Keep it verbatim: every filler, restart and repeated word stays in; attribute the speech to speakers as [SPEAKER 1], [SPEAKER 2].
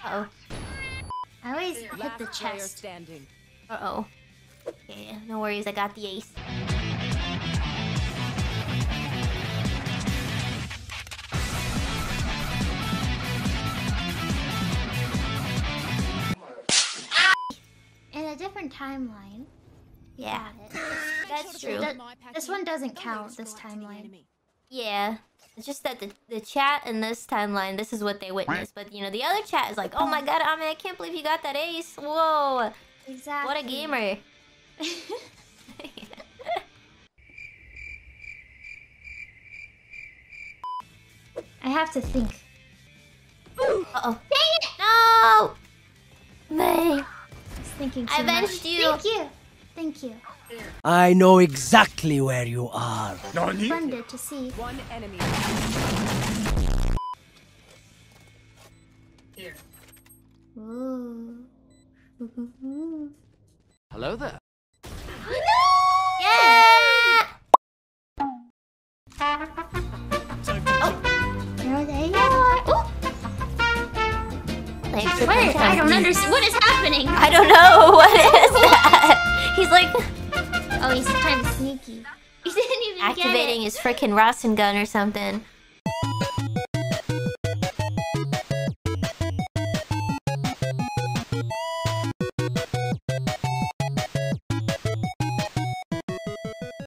[SPEAKER 1] Uh oh. I always hit the chest. Uh oh. Okay, no worries, I got the ace. In a different timeline. Yeah, that's true. Th this one doesn't count, this timeline. Yeah, it's just that the, the chat in this timeline, this is what they witnessed. But, you know, the other chat is like, oh my god, Ame, I can't believe you got that ace. Whoa. Exactly. What a gamer. I have to think. Uh-oh. Dang it! No! May. I was thinking too I avenged much. you. Thank you. Thank you.
[SPEAKER 2] I know exactly where you are.
[SPEAKER 1] Splendid to see.
[SPEAKER 3] One enemy.
[SPEAKER 1] Here. Ooh.
[SPEAKER 2] Hello there.
[SPEAKER 1] Yeah! Oh. No, there you are. Oh. What is, I don't understand. What is happening? I don't know. What is that? He's like... Oh, he's kind of sneaky. He didn't even
[SPEAKER 4] activating
[SPEAKER 1] get it.
[SPEAKER 4] his frickin' Rasen gun or something.